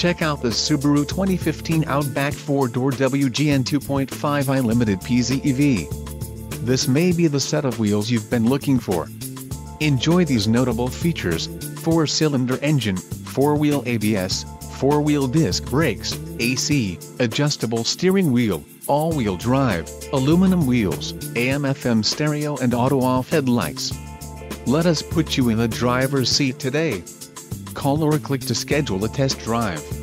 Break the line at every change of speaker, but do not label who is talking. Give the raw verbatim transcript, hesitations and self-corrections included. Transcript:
Check out the Subaru twenty fifteen Outback four door W G N two point five i Limited P Z E V. This may be the set of wheels you've been looking for. Enjoy these notable features: four cylinder engine, four wheel A B S, four wheel disc brakes, A C, adjustable steering wheel, all-wheel drive, aluminum wheels, A M F M stereo and auto-off headlights. Let us put you in the driver's seat today. Call or click to schedule a test drive.